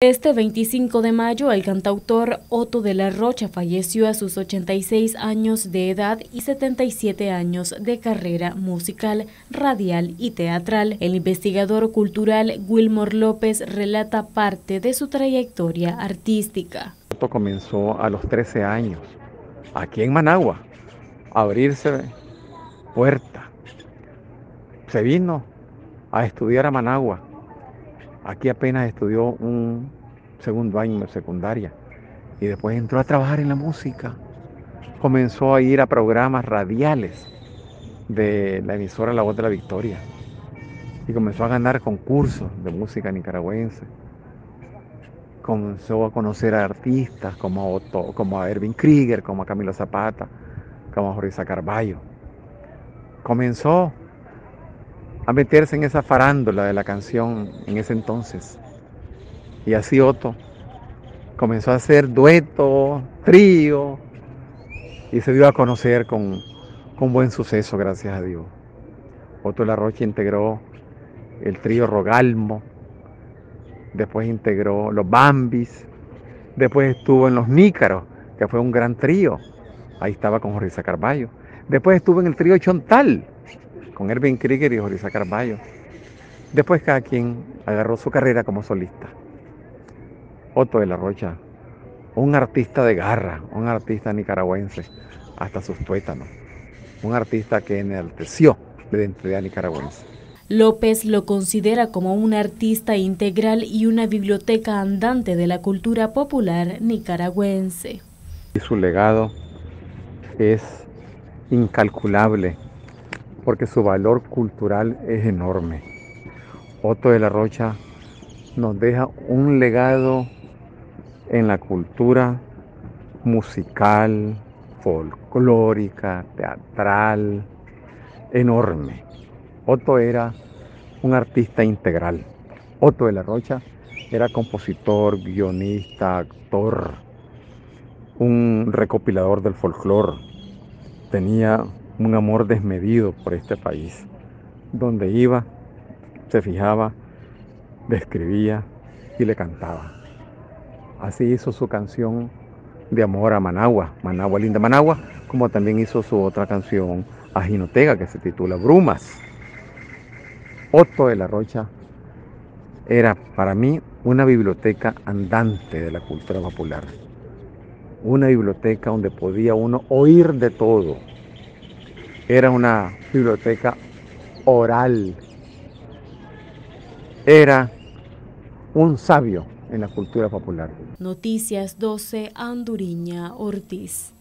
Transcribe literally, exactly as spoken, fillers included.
Este veinticinco de mayo, el cantautor Otto de la Rocha falleció a sus ochenta y seis años de edad y setenta y siete años de carrera musical, radial y teatral. El investigador cultural Wilmor López relata parte de su trayectoria artística. Otto comenzó a los trece años, aquí en Managua, a abrirse puerta. Se vino a estudiar a Managua. Aquí apenas estudió un segundo año de secundaria y después entró a trabajar en la música. Comenzó a ir a programas radiales de la emisora La Voz de la Victoria y comenzó a ganar concursos de música nicaragüense. Comenzó a conocer a artistas como a, Otto, como a Erwin Krieger, como a Camilo Zapata, como a Jorge Carballo. Comenzó a meterse en esa farándula de la canción en ese entonces. Y así Otto comenzó a hacer dueto, trío, y se dio a conocer con, con buen suceso, gracias a Dios. Otto de la Rocha integró el trío Rogalmo, después integró los Bambis, después estuvo en los Nícaros, que fue un gran trío, ahí estaba con Jorge Carballo. Después estuvo en el trío Chontal, con Erwin Krieger y Jorge Carballo. Después cada quien agarró su carrera como solista. Otto de la Rocha, un artista de garra, un artista nicaragüense, hasta sus tuétanos, un artista que enalteció la identidad nicaragüense. López lo considera como un artista integral y una biblioteca andante de la cultura popular nicaragüense. Y su legado es incalculable porque su valor cultural es enorme. Otto de la Rocha nos deja un legado en la cultura musical, folclórica, teatral, enorme. Otto era un artista integral. Otto de la Rocha era compositor, guionista, actor, un recopilador del folclore. Tenía un amor desmedido por este país. Donde iba, se fijaba, le escribía y le cantaba. Así hizo su canción de amor a Managua, Managua linda Managua, como también hizo su otra canción a Jinotega que se titula Brumas. Otto de la Rocha era para mí una biblioteca andante de la cultura popular, una biblioteca donde podía uno oír de todo. Era una biblioteca oral, era un sabio en la cultura popular. Noticias doce, Anduriña Ortiz.